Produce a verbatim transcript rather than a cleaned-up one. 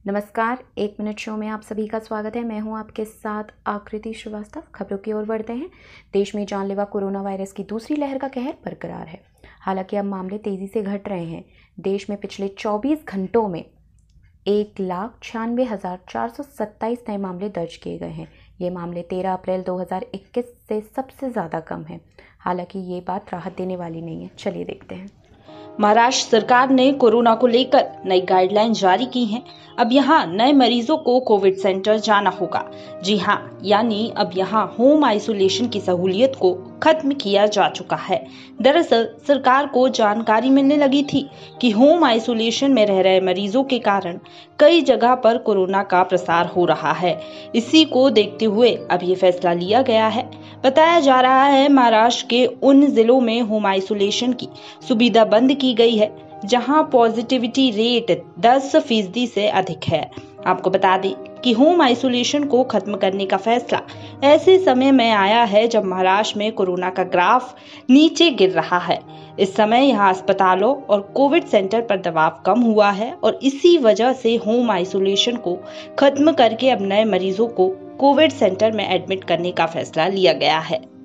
नमस्कार, एक minute show में आप सभी का स्वागत है। मैं हूं आपके साथ आकृति श्रीवास्तव। खबरों की ओर बढ़ते हैं। देश में जानलेवा कोरोना वायरस की दूसरी लहर का कहर बरकरार है। हालांकि अब मामले तेजी से घट रहे हैं। देश में पिछले चौबीस घंटों में एक लाख छियानवे हजार चार सौ सत्ताईस नए मामले दर्ज किए गए हैं। ये मामले तेरह अप्रैल दो हज़ार इक्कीस से सबसे ज़्यादा कम है। हालांकि ये बात राहत देने वाली नहीं है। चलिए देखते हैं। महाराष्ट्र सरकार ने कोरोना को लेकर नई गाइडलाइन जारी की हैं। अब यहाँ नए मरीजों को कोविड सेंटर जाना होगा। जी हाँ, यानी अब यहाँ होम आइसोलेशन की सहूलियत को खत्म किया जा चुका है। दरअसल सरकार को जानकारी मिलने लगी थी कि होम आइसोलेशन में रह रहे मरीजों के कारण कई जगह पर कोरोना का प्रसार हो रहा है। इसी को देखते हुए अब ये फैसला लिया गया है। बताया जा रहा है महाराष्ट्र के उन जिलों में होम आइसोलेशन की सुविधा बंद की गई है जहां पॉजिटिविटी रेट दस फीसदी से अधिक है। आपको बता दें कि होम आइसोलेशन को खत्म करने का फैसला ऐसे समय में आया है जब महाराष्ट्र में कोरोना का ग्राफ नीचे गिर रहा है। इस समय यहां अस्पतालों और कोविड सेंटर पर दबाव कम हुआ है और इसी वजह से होम आइसोलेशन को खत्म करके अब नए मरीजों को कोविड सेंटर में एडमिट करने का फैसला लिया गया है।